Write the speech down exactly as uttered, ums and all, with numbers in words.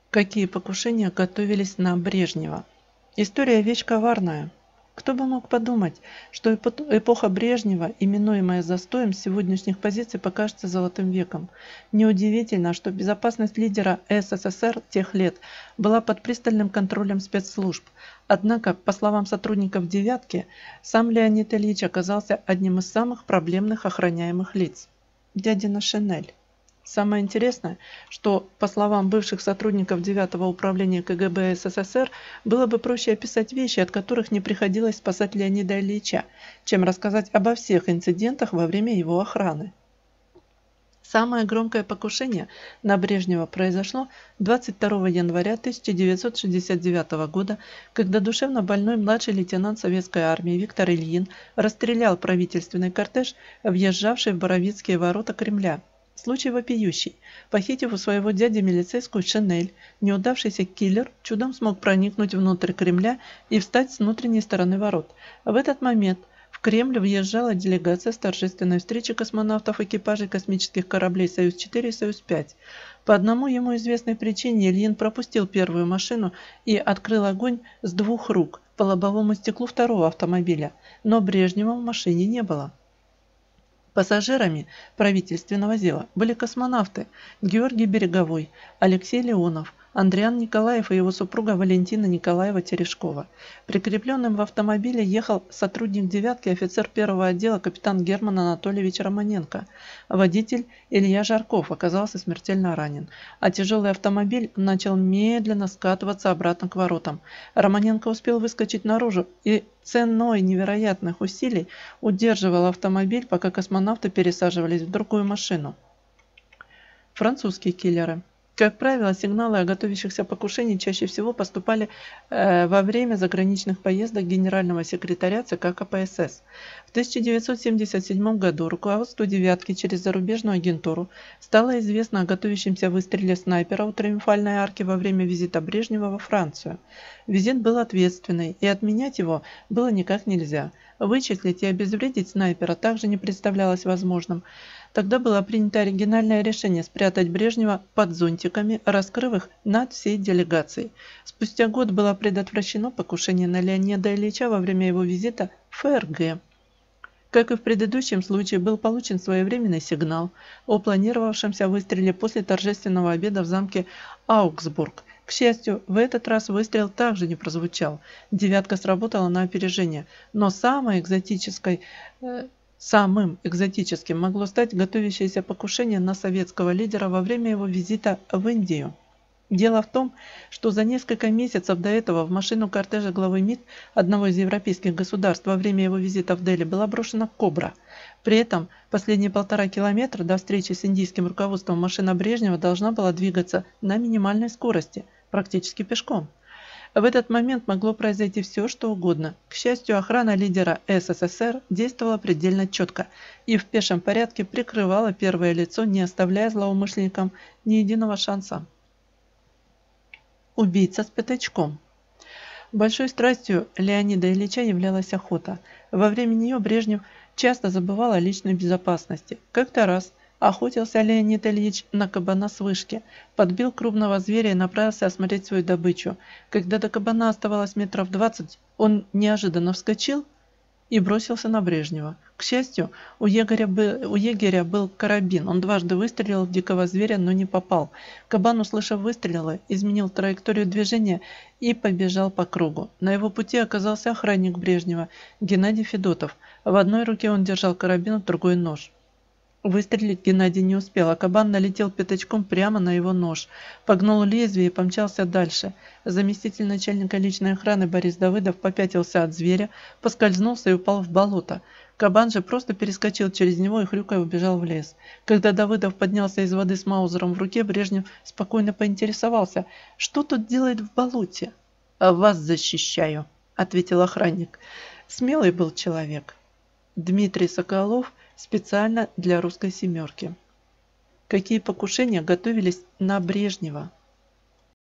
Какие покушения готовились на Брежнева? История вещь коварная. Кто бы мог подумать, что эпоха Брежнева, именуемая застоем, с сегодняшних позиций покажется золотым веком. Неудивительно, что безопасность лидера СССР тех лет была под пристальным контролем спецслужб. Однако, по словам сотрудников «девятки», сам Леонид Ильич оказался одним из самых проблемных охраняемых лиц. Дядина Шинель. Самое интересное, что, по словам бывших сотрудников девятого управления КГБ СССР, было бы проще описать вещи, от которых не приходилось спасать Леонида Ильича, чем рассказать обо всех инцидентах во время его охраны. Самое громкое покушение на Брежнева произошло двадцать второго января тысяча девятьсот шестьдесят девятого года, когда душевно больной младший лейтенант советской армии Виктор Ильин расстрелял правительственный кортеж, въезжавший в Боровицкие ворота Кремля. Случай вопиющий. Похитив у своего дяди милицейскую шинель, неудавшийся киллер чудом смог проникнуть внутрь Кремля и встать с внутренней стороны ворот. В этот момент в Кремль въезжала делегация с торжественной встречи космонавтов экипажей космических кораблей «Союз-четыре» и «Союз-пять». По одному ему известной причине Ильин пропустил первую машину и открыл огонь с двух рук по лобовому стеклу второго автомобиля, но Брежнева в машине не было. Пассажирами правительственного дела были космонавты Георгий Береговой, Алексей Леонов, Андриан Николаев и его супруга Валентина Николаева-Терешкова. Прикрепленным в автомобиле ехал сотрудник «девятки», офицер первого отдела капитан Герман Анатольевич Романенко. Водитель Илья Жарков оказался смертельно ранен, а тяжелый автомобиль начал медленно скатываться обратно к воротам. Романенко успел выскочить наружу и ценой невероятных усилий удерживал автомобиль, пока космонавты пересаживались в другую машину. Французские киллеры. Как правило, сигналы о готовящихся покушениях чаще всего поступали э, во время заграничных поездок генерального секретаря ЦК КПСС. В тысяча девятьсот семьдесят седьмом году руководству «девятки» через зарубежную агентуру стало известно о готовящемся выстреле снайпера у Триумфальной арки во время визита Брежнева во Францию. Визит был ответственный, и отменять его было никак нельзя. Вычислить и обезвредить снайпера также не представлялось возможным. Тогда было принято оригинальное решение спрятать Брежнева под зонтиками, раскрыв их над всей делегацией. Спустя год было предотвращено покушение на Леонида Ильича во время его визита в ФРГ. Как и в предыдущем случае, был получен своевременный сигнал о планировавшемся выстреле после торжественного обеда в замке Аугсбург. К счастью, в этот раз выстрел также не прозвучал. «девятка» сработала на опережение, но самой экзотической... Э, Самым экзотическим могло стать готовящееся покушение на советского лидера во время его визита в Индию. Дело в том, что за несколько месяцев до этого в машину кортежа главы МИД одного из европейских государств во время его визита в Дели была брошена «Кобра». При этом последние полтора километра до встречи с индийским руководством машина Брежнева должна была двигаться на минимальной скорости, практически пешком. В этот момент могло произойти все, что угодно. К счастью, охрана лидера СССР действовала предельно четко и в пешем порядке прикрывала первое лицо, не оставляя злоумышленникам ни единого шанса. Убийца с пятачком. Большой страстью Леонида Ильича являлась охота. Во время нее Брежнев часто забывал о личной безопасности. Как-то раз охотился Леонид Ильич на кабана с вышки, подбил крупного зверя и направился осмотреть свою добычу. Когда до кабана оставалось метров двадцать, он неожиданно вскочил и бросился на Брежнева. К счастью, у егеря, был, у егеря был карабин. Он дважды выстрелил в дикого зверя, но не попал. Кабан, услышав выстрелы, изменил траекторию движения и побежал по кругу. На его пути оказался охранник Брежнева, Геннадий Федотов. В одной руке он держал карабин, в другой нож. Выстрелить Геннадий не успел, а кабан налетел пятачком прямо на его нож, погнул лезвие и помчался дальше. Заместитель начальника личной охраны Борис Давыдов попятился от зверя, поскользнулся и упал в болото. Кабан же просто перескочил через него и хрюкая убежал в лес. Когда Давыдов поднялся из воды с маузером в руке, Брежнев спокойно поинтересовался, что тут делает в болоте. «А вас защищаю», — ответил охранник. Смелый был человек. Дмитрий Соколов специально для «Русской семерки». Какие покушения готовились на Брежнева?